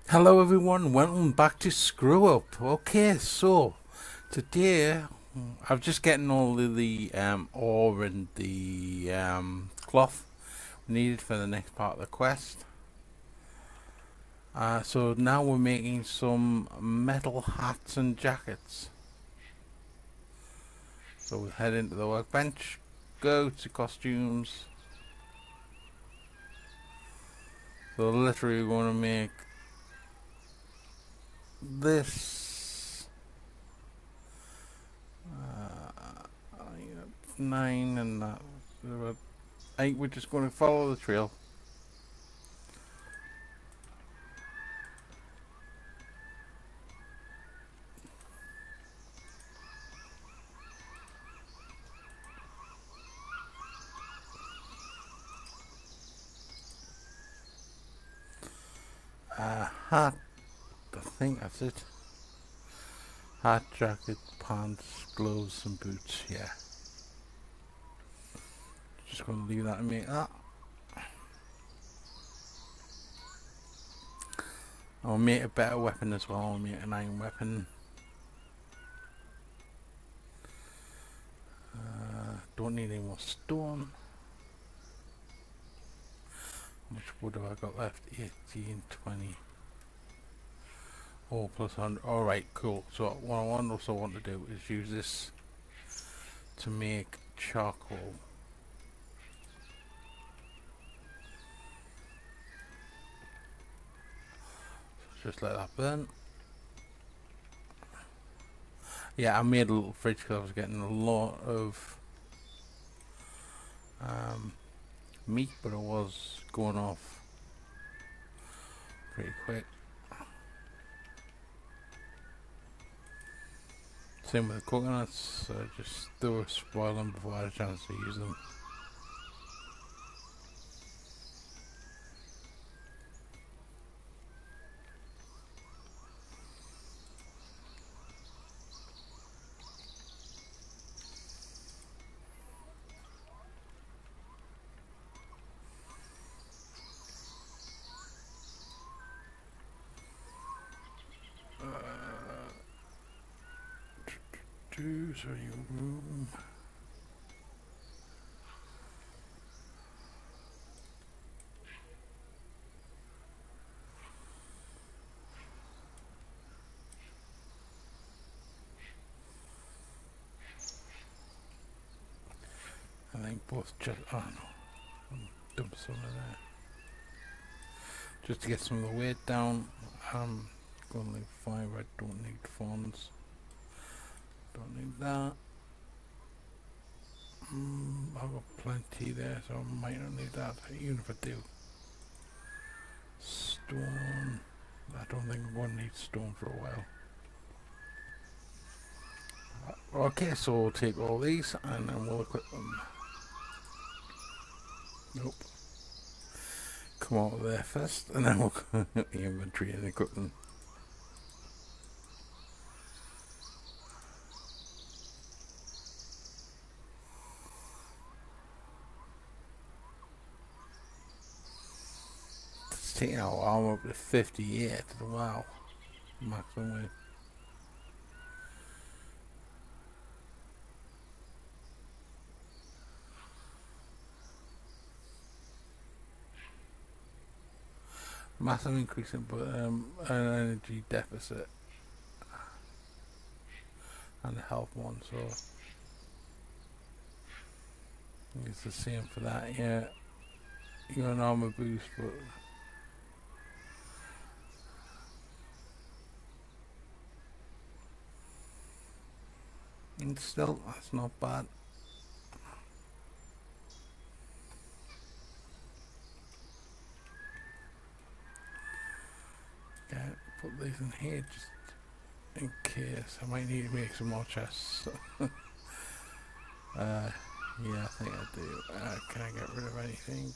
Hello everyone, welcome back to Screw Up. Okay, so today I've just getting all of the ore and the cloth needed for the next part of the quest. So now we're making some metal hats and jackets. So we head into the workbench, go to costumes. So literally we're going to make this 9 and that 8. We're just going to follow the trail. Hat, I think that's it. Hat, jacket, pants, gloves, and boots. Yeah. Just going to leave that and make that. I'll make a better weapon as well. I'll make an iron weapon. Don't need any more stone. How much wood have I got left? 18, 20. Oh, plus 100. Alright, cool. So what I also want to do is use this to make charcoal. So just let that burn. Yeah, I made a little fridge because I was getting a lot of meat, but it was going off pretty quick. Same with the coconuts, just they were spoiling before I had a chance to use them. So you room. I think both just oh no, dump some of that just to get some of the weight down. I'm gonna leave 5. I don't need fawns. Don't need that. I've got plenty there, so I might not need that. Even if I do, stone. I don't think I'm going to need stone for a while. Okay, so we'll take all these and then we'll equip them. Nope. Come out of there first and then we'll go to the inventory and equip them. It's taking our armor up to 58. Wow. Maximum weight. Massive increase in an energy deficit and a health one, so it's the same for that. Yeah, you got an armor boost, but and still that's not bad. Yeah, put these in here just in case. I might need to make some more chests. Yeah, I think I do. Can I get rid of anything?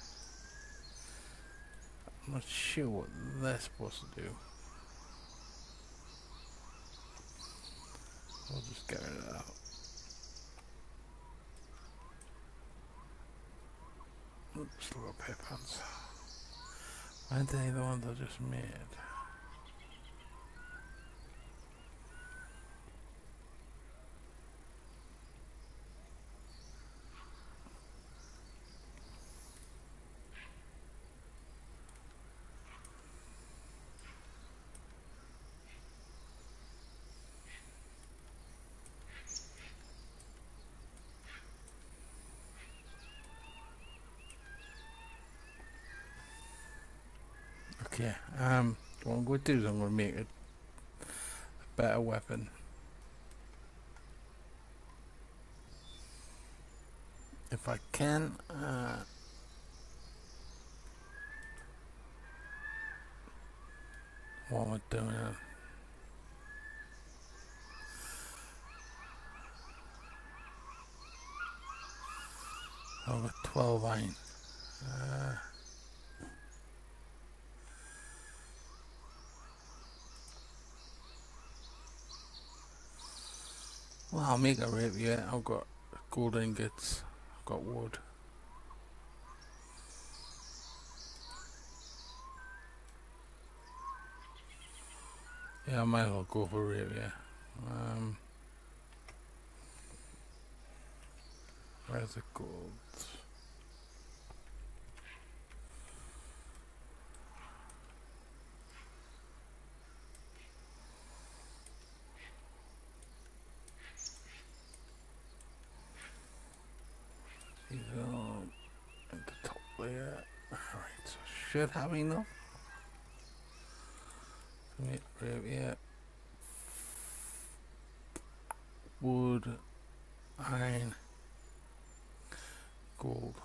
I'm not sure what they're supposed to do. I'll just get rid of that. Oops, little pip pants. Aren't they the ones I just made? Okay, what I'm going to do is I'm going to make a better weapon. If I can, what am I doing? I've got 12 iron. Well, I'll make a rapier. I've got gold ingots. I've got wood. Yeah, I might as well go for a rapier. Where's the gold? These are all at the top there. Alright, so should have enough. Rapier. Wood. Iron. Gold.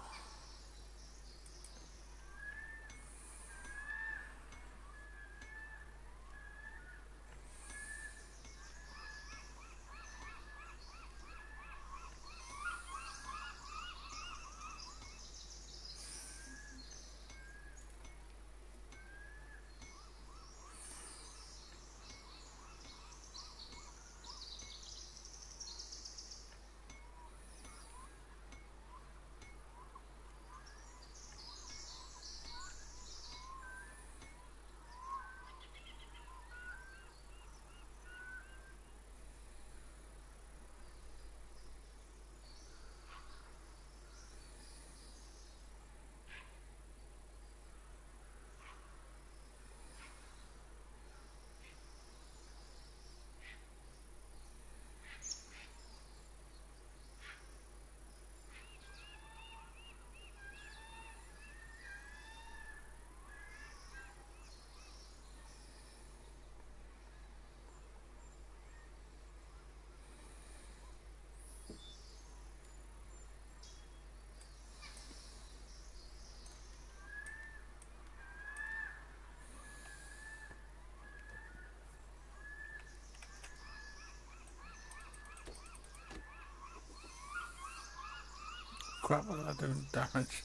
Crap, what am I doing damage?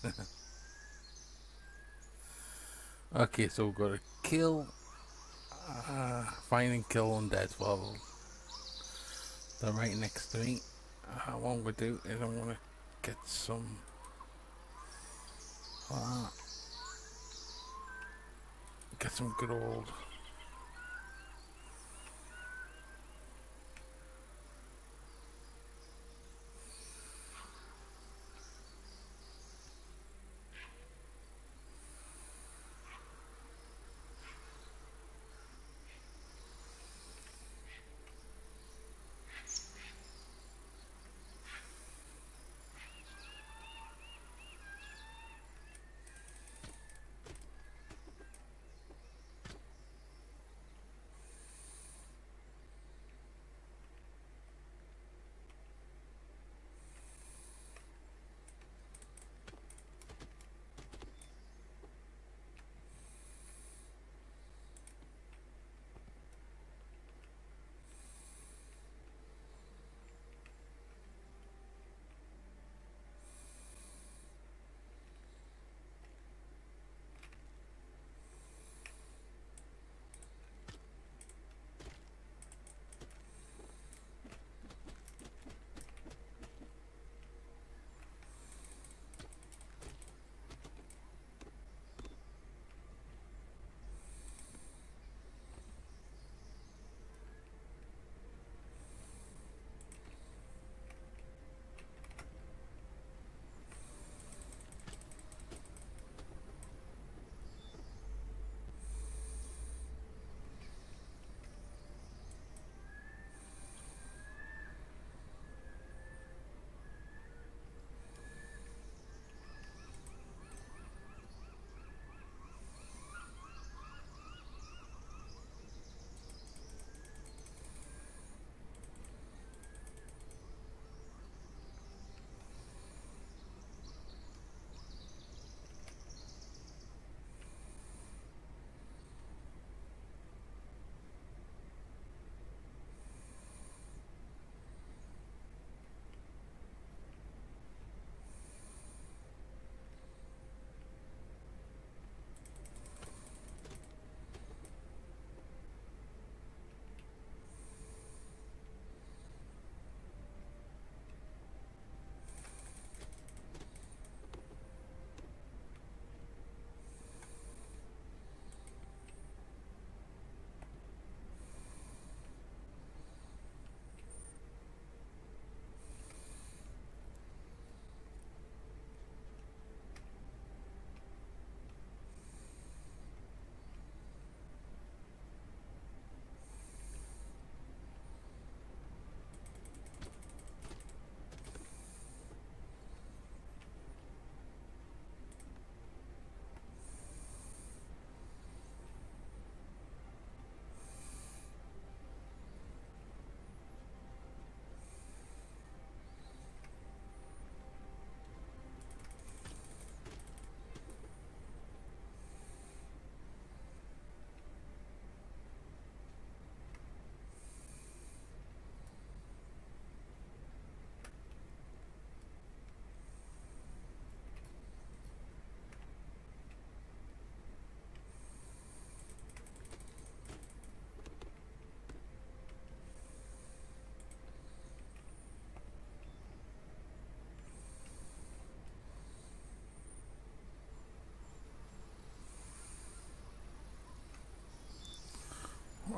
Okay, so we've got to kill, find and kill undead. Well, they're right next to me. What I'm going to do is I'm going to get some, good old.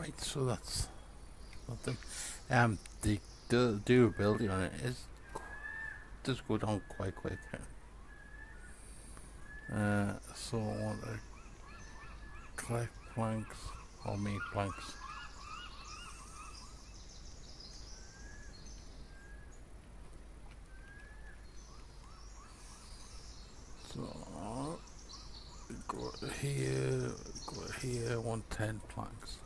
Right, so that's nothing. The durability on it is does go down quite quick. So I want to collect planks or make planks. So go here, I want 10 planks.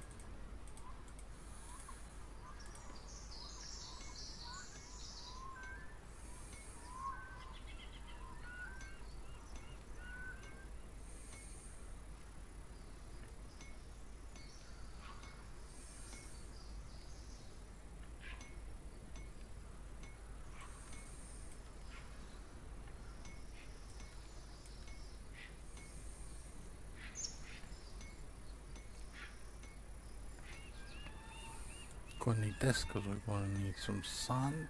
Gonna need this because we're gonna need some sand.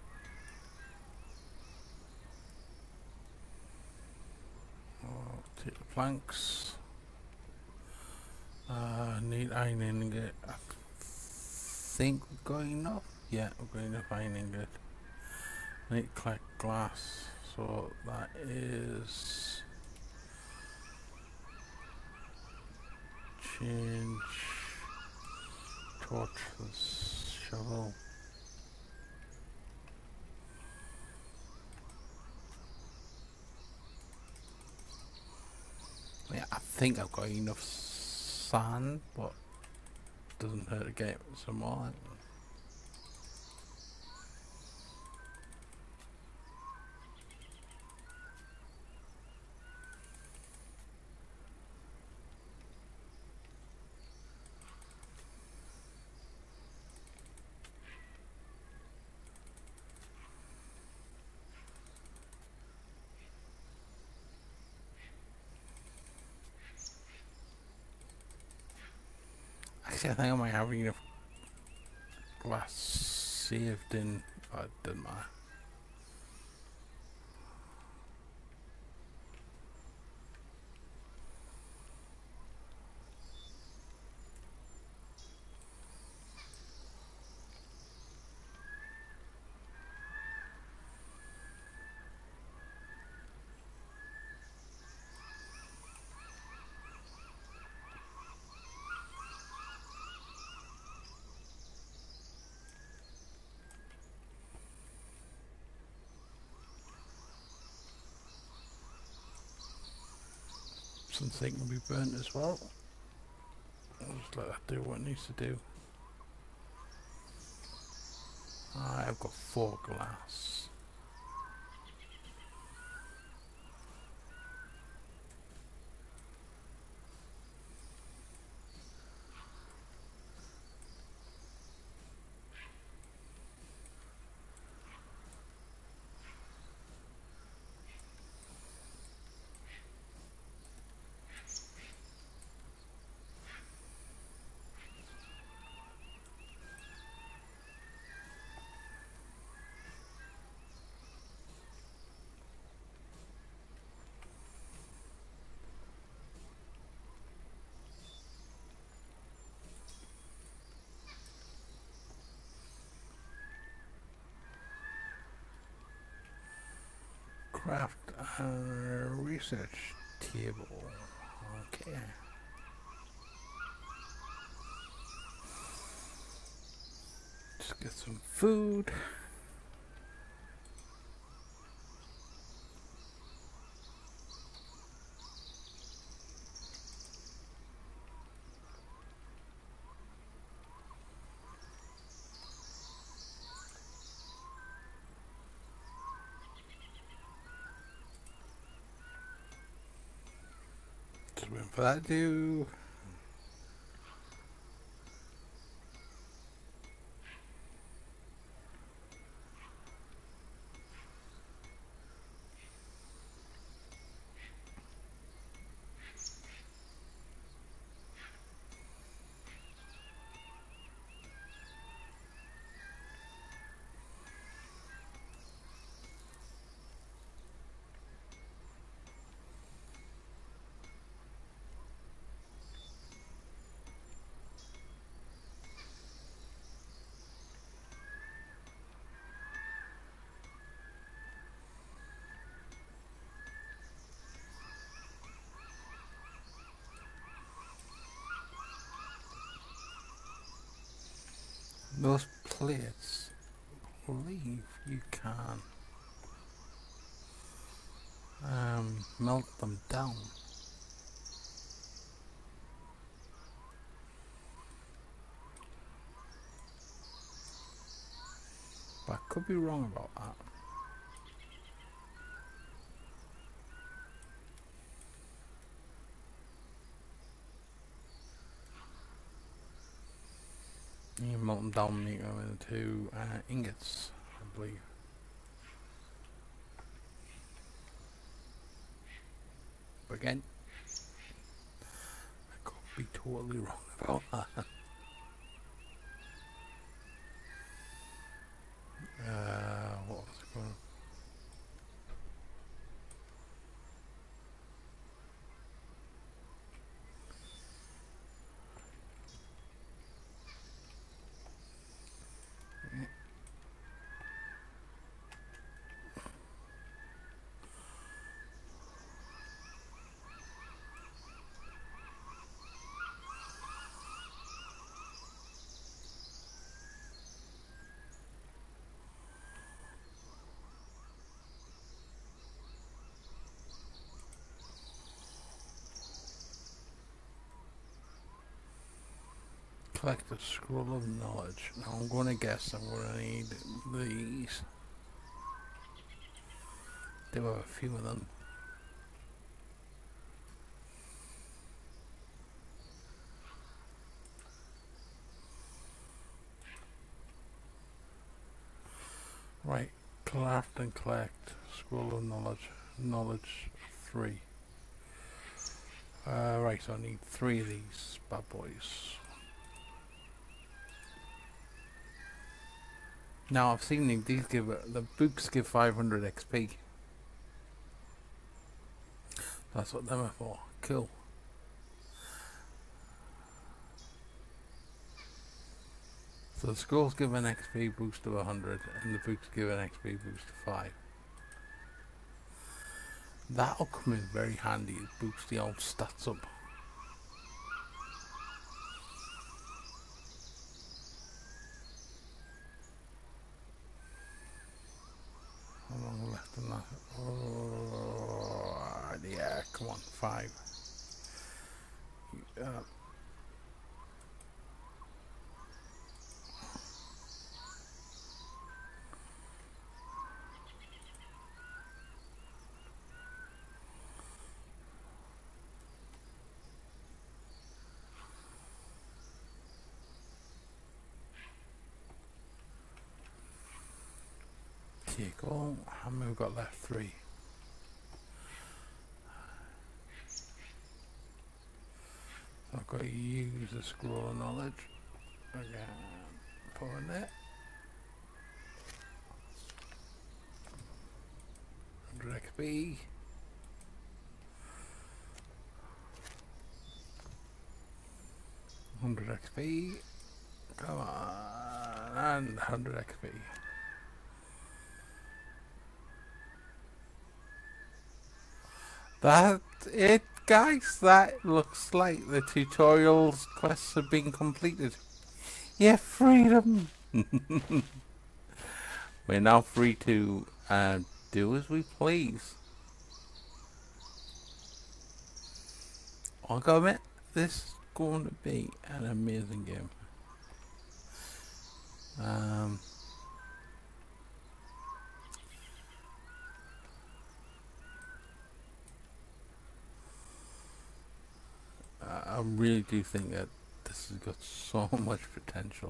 Take the planks. Need iron ingot. I think we've got enough. Yeah, we've got enough iron ingot. Need to collect glass. So that is change torch to the shovel. Yeah, I think I've got enough sand, but doesn't hurt to get some more. Actually, I think I might have enough glass saved in. Oh, it doesn't matter. Something can be burnt as well. I'll just let that do what it needs to do. I've got 4 glass. Craft a research table. Okay. Just get some food. Just waiting for that to do. Those plates, believe you can melt them down. But I could be wrong about that. You melt them down, make them into ingots, I believe. But again, I could be totally wrong about that. What was it called? Collect a scroll of knowledge. Now I'm going to guess I'm going to need these. There were a few of them. Right, craft and collect. Scroll of knowledge. Knowledge 3. Right, so I need 3 of these bad boys. Now I've seen these give the books give 500 XP. That's what them are for. Cool. So the scrolls give an XP boost of 100 and the books give an XP boost of 5. That'll come in very handy to boost the old stats up. How long left on that? Oh, yeah, come on, 5. Take all. How many we've got left? 3. So I've got to use the scroll of knowledge. Again, put in there. 100 XP. 100 XP. Come on. And 100 XP. That's it, guys. That looks like the tutorial's quests have been completed. Yeah, freedom! We're now free to do as we please. I'll go admit, this is going to be an amazing game. I really do think that this has got so much potential.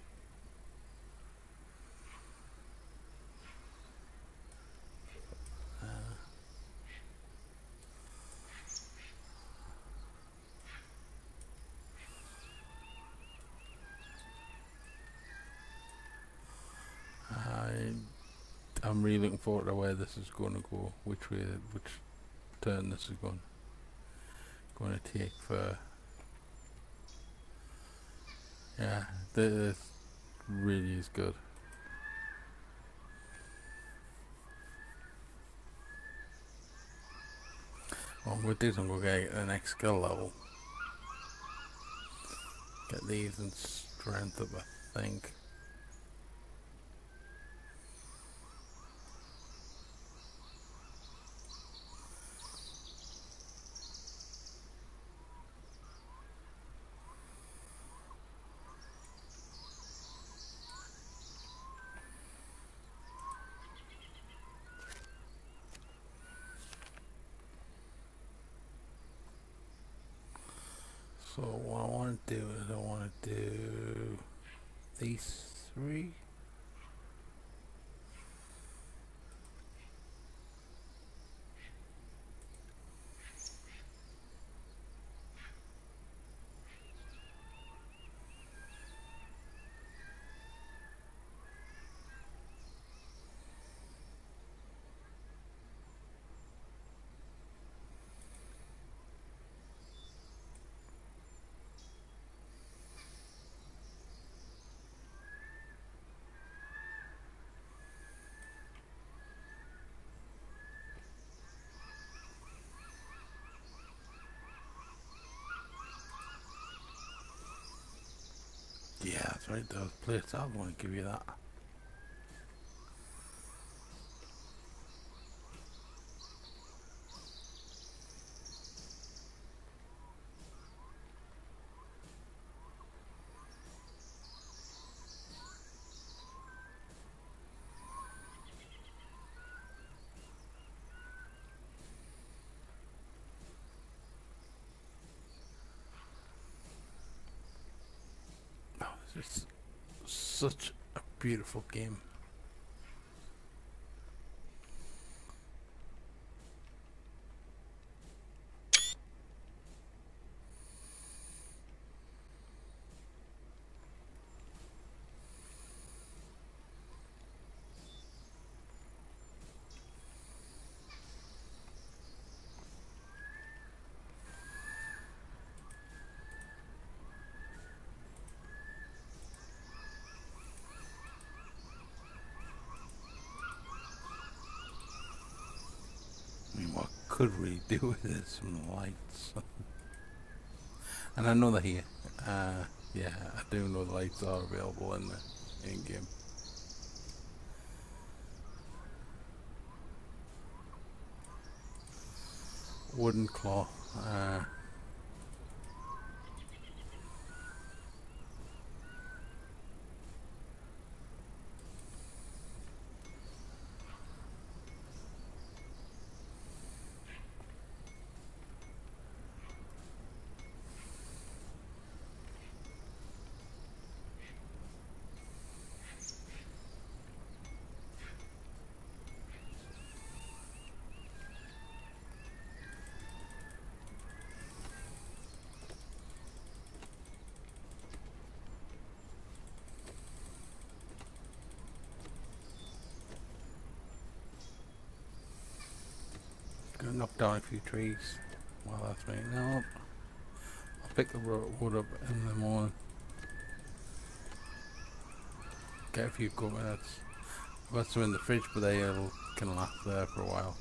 I'm really looking forward to where this is going to go, which turn this is going to take for. Yeah, this really is good. What I'm going to do is I'm going to get the next skill level. Get these and strength up, I think. So what I want to do is I want to do these three. Yeah, that's right, those plates. I want to give you that. Oh, this is such a beautiful game. I mean, what could we do with this? Some lights. And I know they're here. Yeah, I do know the lights are available in the in-game. Wooden cloth. Gonna knock down a few trees while that's making up. I'll pick the wood up in the morning. Get a few good minutes. I've got some in the fridge, but they can last there for a while.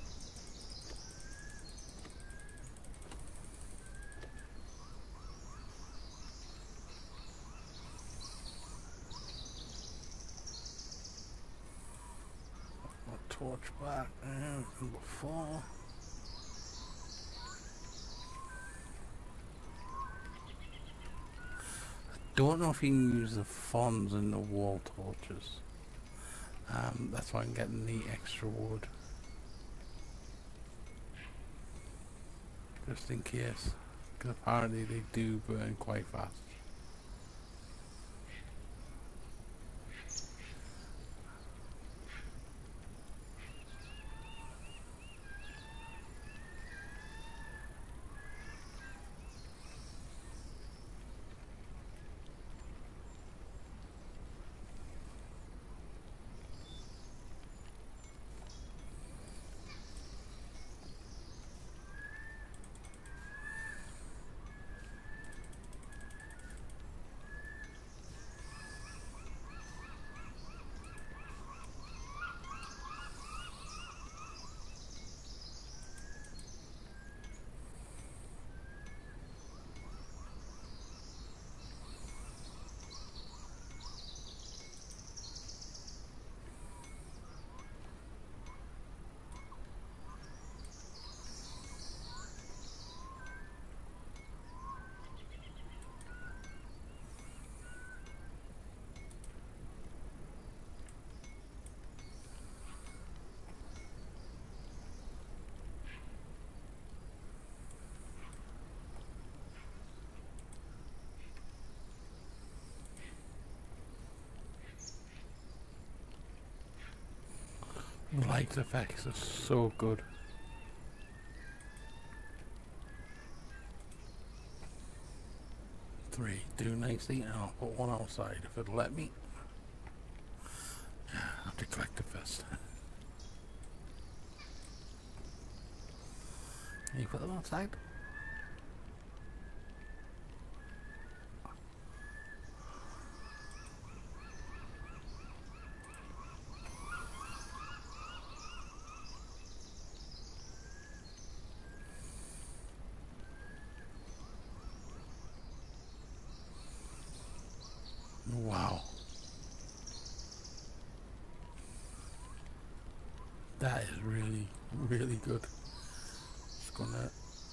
Torch back number 4. Don't know if you can use the fronds in the wall torches. That's why I'm getting the extra wood. Just in case. Because apparently they do burn quite fast. The light effects are so good. Three do nicely, and I'll put one outside if it'll let me. I have to collect it first. Can you put them outside? Wow. That is really, really good. Just gonna...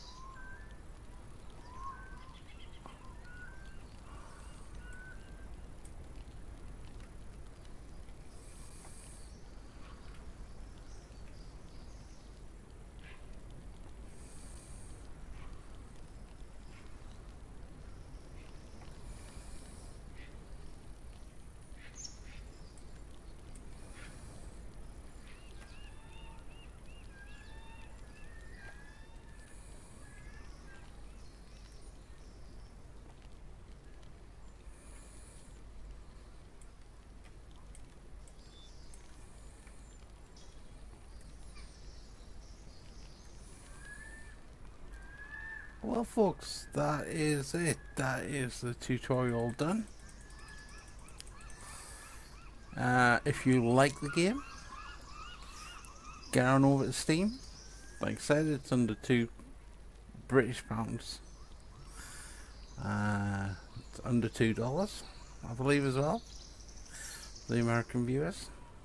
Well folks, that is it. That is the tutorial done. If you like the game, get on over to Steam. Like I said, it's under £2 British. It's under $2, I believe, as well, the American viewers.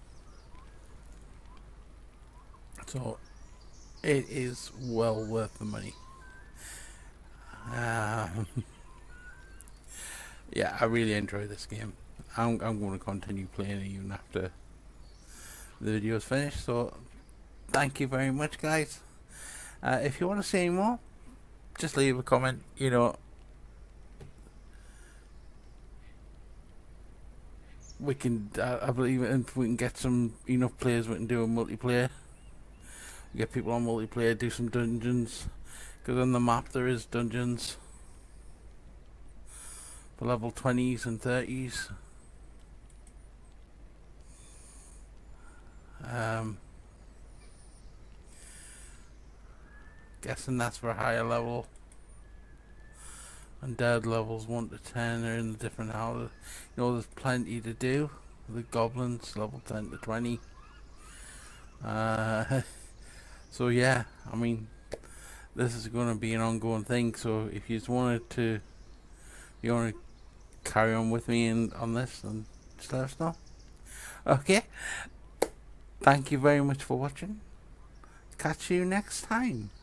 So it is well worth the money. Yeah, I really enjoy this game. I'm going to continue playing it even after the video is finished. So thank you very much, guys. If you want to see any more, just leave a comment. You know, we can, I believe, if we can get some enough players, we can do a multiplayer. Get people on multiplayer, do some dungeons, because on the map there is dungeons for level 20s and 30s. Guessing that's for a higher level. And dead levels 1 to 10 are in the different houses. You know, there's plenty to do. The goblins, level 10 to 20. So yeah, I mean, this is going to be an ongoing thing. So if you just wanted to, you want to carry on with me on this, and just let us know. Okay. Thank you very much for watching. Catch you next time.